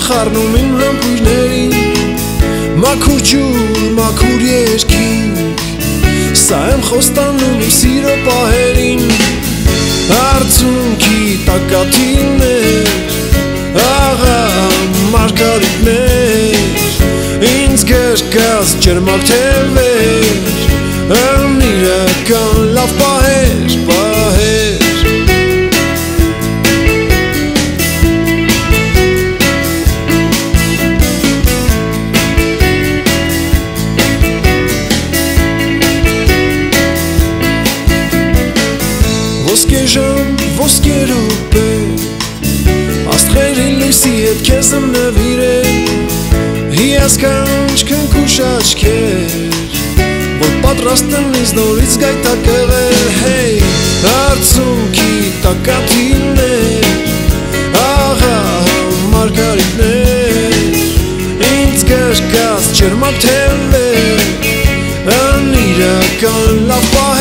խառնում իմ համբույրներին Մաքուր ջուր, մաքուր երկինք Սա եմ խոստանում իմ սիրո պահերին Արցունքի տակատիներ Աղա մարգարիտներ Ինձ գրկած ջերմակ թևեր Անիրական լավ պահեր, պահեր Ոսկե ժամ, ոսկե րոպե Աստղերի լույսի հետ քեզ եմ նվիրել Հիասքանչ քնքուշ աչքեր Որ պատրաստ եմ ինձ նորից գայթակղել Հեյ, արցունքի տակատիներ Աղա մարգարիտներ Ինձ գրկած ջերմակ թևեր Անիրական լավ պահեր